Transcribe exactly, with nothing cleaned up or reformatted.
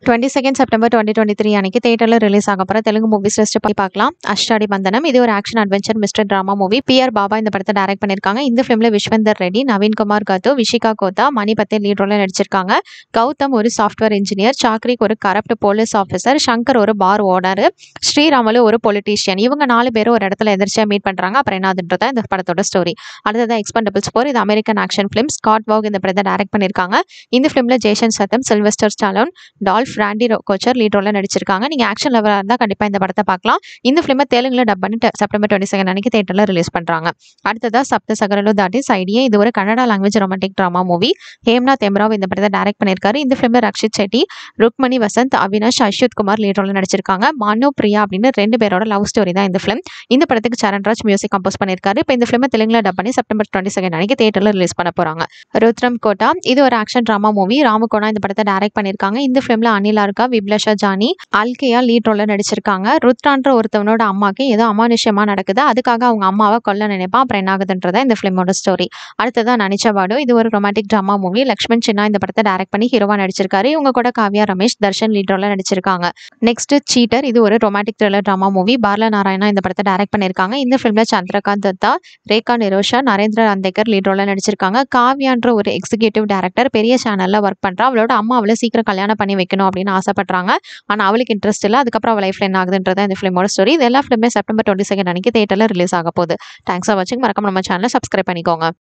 Twenty second September twenty twenty three அன்னைக்கு தேட்டரில் release ஆக போகிற தெலுங்கு மூவிஸ் லிஸ்ட் போய் பார்க்கலாம். அஷ்டாடிபந்தனம் இது ஒரு action adventure mystery drama movie. P R Baba இந்த படத்தை டைரக்ட் பண்ணியிருக்காங்க. இந்த ஃபிலிமில் விஸ்வந்தர் ரெட்டி, நவீன்குமார் கத்து, விஷிகா கோத்தா, மணி பத்தே லீட் ரோலில் நடிச்சிருக்காங்க. கௌதம் ஒரு சாஃப்ட்வேர் இன்ஜினியர், சாக்ரிக் ஒரு கரப்ட் போலீஸ் ஆஃபீஸர், சங்கர் ஒரு பார் ஓனர், ஸ்ரீராமலு ஒரு பொலிட்டீஷியன். இவங்க நாலு பேரும் ஒரு இடத்துல எதிர்ச்சியாக மீட் பண்ணுறாங்க. அப்புறம் என்னதுன்றதா இந்த படத்தோட ஸ்டோரி. அடுத்தது எக்ஸ்பெண்டபிள்ஸ் ஃபோர் இது American action film. Scott Waugh இந்த படத்தை டைரக்ட் பண்ணியிருக்காங்க. இந்த ஃபிலிமில் Jason Statham, Sylvester Stallone, Dolph, Randy Couture lead ரோல்ல நடிச்சிருக்காங்க. நீங்க ஆக்ஷன் லவரா இருந்தா கண்டிப்பா இந்த படத்தை பார்க்கலாம். இந்த ஃபிலிமை தெலுங்குல டப் பண்ணி செப்டம்பர் டுவெண்ட்டி செகண்ட் அன்னைக்கு தியேட்டர்ல ரிலீஸ் பண்றாங்க. அடுத்ததா SaptaSagaraluDhaatiSideA இது ஒரு Kannada language romantic drama movie. Hemanth M Rao இந்த படத்தை டைரக்ட் பண்ணியிருக்காரு. இந்த ஃபிலிம்ல ரக்ஷித் செட்டி, ருக்மணி வசந்த், அவினாஷ், அஸ்வத் குமார் லீட் ரோல்ல நடிச்சிருக்காங்க. மனு பிரியா அப்படின்னு ரெண்டு பேரோட லவ் ஸ்டோரி தான் இந்த ஃபிலிம். இந்த படத்துக்கு சரண்ராஜ் மியூசிக் கம்போஸ் பண்ணியிருக்காரு. இப்போ இந்த ஃபிலிமை தெலுங்குல டப் பண்ணி செப்டம்பர் டுவெண்ட்டி செகண்ட் அன்னைக்கு தியேட்டர்ல ரிலீஸ் பண்ண போறாங்க. ருத்ரம்கோட்டா இது ஒரு ஆக்ஷன் டிராமா மூவி. ராமகோணா இந்த படத்தை டைரக்ட் பண்ணியிருக்காங்க. இந்த ஃபிலிம்ல அனிலா இருக்கா, விப்லஷா ஜானி, அல்கையா லீட் ரோல்ல நடிச்சிருக்காங்க. ருத்ரான்ற ஒருத்தவனோட அம்மாக்கு ஏதோ அமானுஷ்யமா நடக்குது. அதுக்காக அவங்க அம்மாவை கொல்ல நினைப்பான். அப்புறம் என்ன ஆகுதுன்றதா இந்த ஃபிலிமோட ஸ்டோரி. அடுத்ததான் நனிச்சவாடு இது ஒரு ரொமான்டிக் டிராமா மூவி. லக்ஷ்மண் சின்னா இந்த படத்தை டைரக்ட் பண்ணி ஹீரோவா நடிச்சிருக்காரு. இவங்க கூட காவ்யா ரமேஷ், தர்ஷன் லீட் ரோல்ல நடிச்சிருக்காங்க. நெக்ஸ்ட் சீட்டர் இது ஒரு ரொமான்டிக் த்ரில்லர் டிராமா மூவி. பார்ல நாராயணா இந்த படத்தை டைரக்ட் பண்ணியிருக்காங்க. இந்த ஃபிலிம்ல சந்திரகாந்த் தத்தா, ரேகா நிரோஷா, நரேந்திர அந்தேக்கர் லீட் ரோல்ல நடிச்சிருக்காங்க. காவ்யான்ற ஒரு எக்ஸிகியூட்டிவ் டைரக்டர் பெரிய சேனல்ல ஒர்க் பண்றா. அவளோட அம்மா அவளை சீக்கிரம் கல்யாணம் பண்ணி வைக்கணும் அப்படின்னு ஆசைப்படுறாங்க. ஆனா அவளுக்கு இன்ட்ரெஸ்ட் இல்லை. அதுக்கப்புறம் அவள் லைஃப்ல என்ன ஆகுதுன்றதா இந்த ஃபிலிமோட ஸ்டோரி. இது எல்லா ஃபிலிமே செப்டம்பர் டுவெண்ட்டி செகண்ட் அன்னைக்கு தியேட்டர்ல ரிலீஸ் ஆக போகுது. தேங்க்ஸ் ஃபார் வாட்சிங். மறக்காம நம்ம சேனலை சப்ஸ்கிரைப் பண்ணிக்கோங்க.